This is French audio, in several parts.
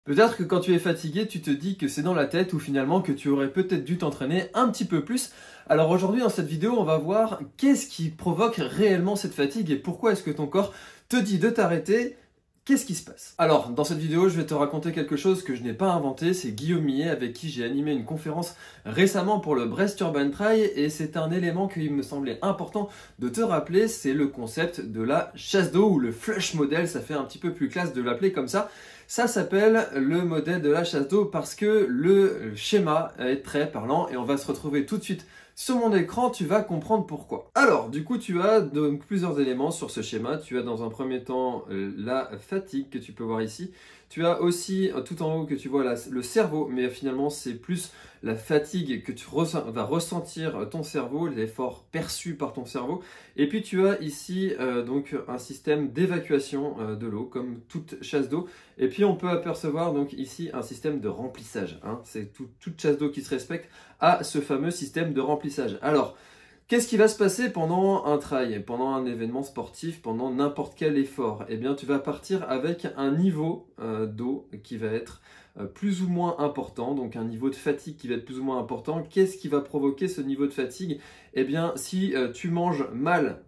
Peut-être que quand tu es fatigué, tu te dis que c'est dans la tête ou finalement que tu aurais peut-être dû t'entraîner un petit peu plus. Alors aujourd'hui dans cette vidéo, on va voir qu'est-ce qui provoque réellement cette fatigue et pourquoi est-ce que ton corps te dit de t'arrêter. Qu'est-ce qui se passe? Alors, dans cette vidéo, je vais te raconter quelque chose que je n'ai pas inventé. C'est Guillaume Millet avec qui j'ai animé une conférence récemment pour le Brest Urban Trail et c'est un élément qu'il me semblait important de te rappeler. C'est le concept de la chasse d'eau ou le flush model. Ça fait un petit peu plus classe de l'appeler comme ça. Ça s'appelle le modèle de la chasse d'eau parce que le schéma est très parlant et on va se retrouver tout de suite sur mon écran, tu vas comprendre pourquoi. Alors, du coup, tu as donc plusieurs éléments sur ce schéma. Tu as dans un premier temps la fatigue que tu peux voir ici. Tu as aussi tout en haut que tu vois là, le cerveau, mais finalement c'est plus la fatigue que tu vas ressentir ton cerveau, l'effort perçu par ton cerveau. Et puis tu as ici donc un système d'évacuation de l'eau, comme toute chasse d'eau. Et puis on peut apercevoir donc ici un système de remplissage. Hein. C'est toute chasse d'eau qui se respecte a ce fameux système de remplissage. Alors, qu'est-ce qui va se passer pendant un trail, pendant un événement sportif, pendant n'importe quel effort? Eh bien, tu vas partir avec un niveau d'eau qui va être plus ou moins important, donc un niveau de fatigue qui va être plus ou moins important. Qu'est-ce qui va provoquer ce niveau de fatigue? Eh bien, si tu manges mal,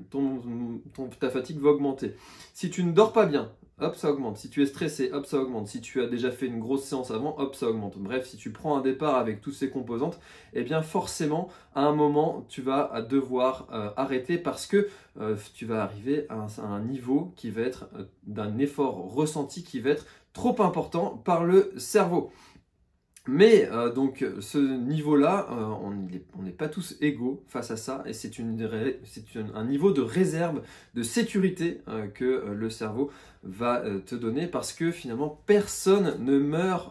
ta fatigue va augmenter. Si tu ne dors pas bien, hop, ça augmente. Si tu es stressé, hop, ça augmente. Si tu as déjà fait une grosse séance avant, hop, ça augmente. Bref, si tu prends un départ avec toutes ces composantes, eh bien forcément, à un moment, tu vas devoir arrêter parce que tu vas arriver à un niveau qui va être d'un effort ressenti qui va être trop important par le cerveau. Mais donc ce niveau-là, on n'est pas tous égaux face à ça et c'est un niveau de réserve, de sécurité que le cerveau va te donner parce que finalement personne ne meurt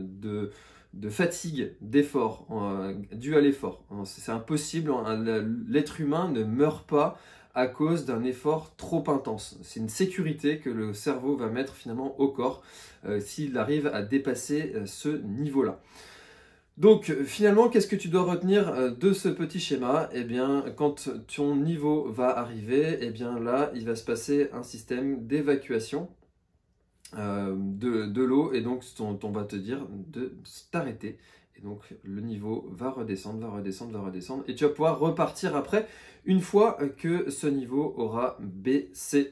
de fatigue, d'effort, dû à l'effort. C'est impossible, l'être humain ne meurt pas à cause d'un effort trop intense. C'est une sécurité que le cerveau va mettre finalement au corps s'il arrive à dépasser ce niveau-là. Donc finalement, qu'est-ce que tu dois retenir de ce petit schéma? Eh bien, quand ton niveau va arriver, eh bien là, il va se passer un système d'évacuation de l'eau et donc on va te dire de t'arrêter. Et donc le niveau va redescendre, va redescendre, va redescendre et tu vas pouvoir repartir après une fois que ce niveau aura baissé.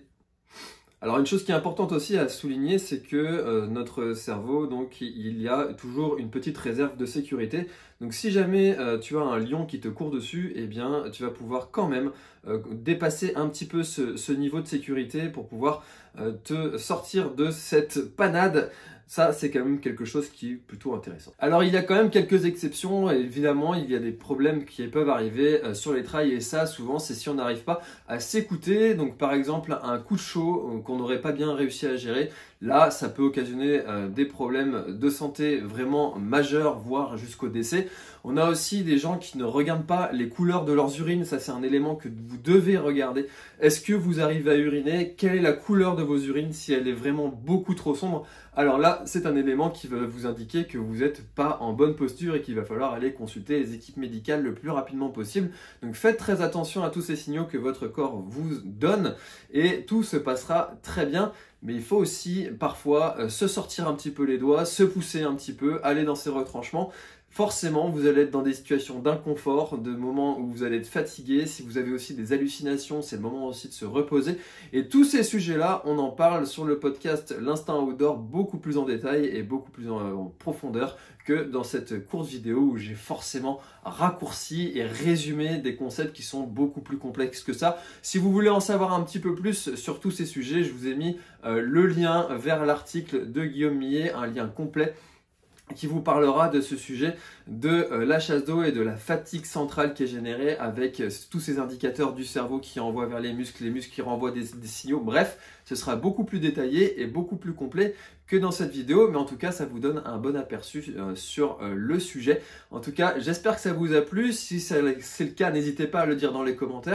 Alors une chose qui est importante aussi à souligner, c'est que notre cerveau, donc il y a toujours une petite réserve de sécurité. Donc si jamais tu as un lion qui te court dessus, eh bien tu vas pouvoir quand même dépasser un petit peu ce niveau de sécurité pour pouvoir te sortir de cette panade. Ça, c'est quand même quelque chose qui est plutôt intéressant. Alors, il y a quand même quelques exceptions. Évidemment, il y a des problèmes qui peuvent arriver sur les trails et ça, souvent, c'est si on n'arrive pas à s'écouter. Donc, par exemple, un coup de chaud qu'on n'aurait pas bien réussi à gérer. Là, ça peut occasionner des problèmes de santé vraiment majeurs, voire jusqu'au décès. On a aussi des gens qui ne regardent pas les couleurs de leurs urines. Ça, c'est un élément que vous devez regarder. Est-ce que vous arrivez à uriner? Quelle est la couleur de vos urines? Si elle est vraiment beaucoup trop sombre, alors là, c'est un élément qui va vous indiquer que vous n'êtes pas en bonne posture et qu'il va falloir aller consulter les équipes médicales le plus rapidement possible. Donc faites très attention à tous ces signaux que votre corps vous donne et tout se passera très bien. Mais il faut aussi parfois se sortir un petit peu les doigts, se pousser un petit peu, aller dans ses retranchements. Forcément, vous allez être dans des situations d'inconfort, de moments où vous allez être fatigué. Si vous avez aussi des hallucinations, c'est le moment aussi de se reposer. Et tous ces sujets-là, on en parle sur le podcast L'Instinct Outdoor beaucoup plus en détail et beaucoup plus en profondeur que dans cette courte vidéo où j'ai forcément raccourci et résumé des concepts qui sont beaucoup plus complexes que ça. Si vous voulez en savoir un petit peu plus sur tous ces sujets, je vous ai mis le lien vers l'article de Guillaume Millet, un lien complet qui vous parlera de ce sujet de la chasse d'eau et de la fatigue centrale qui est générée avec tous ces indicateurs du cerveau qui envoient vers les muscles qui renvoient des signaux. Bref, ce sera beaucoup plus détaillé et beaucoup plus complet que dans cette vidéo, mais en tout cas, ça vous donne un bon aperçu sur le sujet. En tout cas, j'espère que ça vous a plu. Si c'est le cas, n'hésitez pas à le dire dans les commentaires.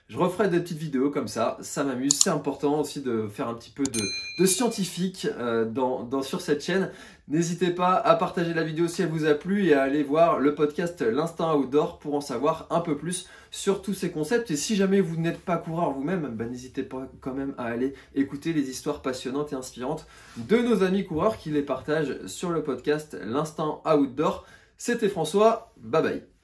Je referai des petites vidéos comme ça m'amuse. C'est important aussi de faire un petit peu de scientifique sur cette chaîne. N'hésitez pas à partager la vidéo si elle vous a plu et à aller voir le podcast L'Instinct Outdoor pour en savoir un peu plus sur tous ces concepts. Et si jamais vous n'êtes pas coureur vous-même, n'hésitez pas quand même à aller écouter les histoires passionnantes et inspirantes de nos amis coureurs qui les partagent sur le podcast L'Instinct Outdoor. C'était François, bye bye.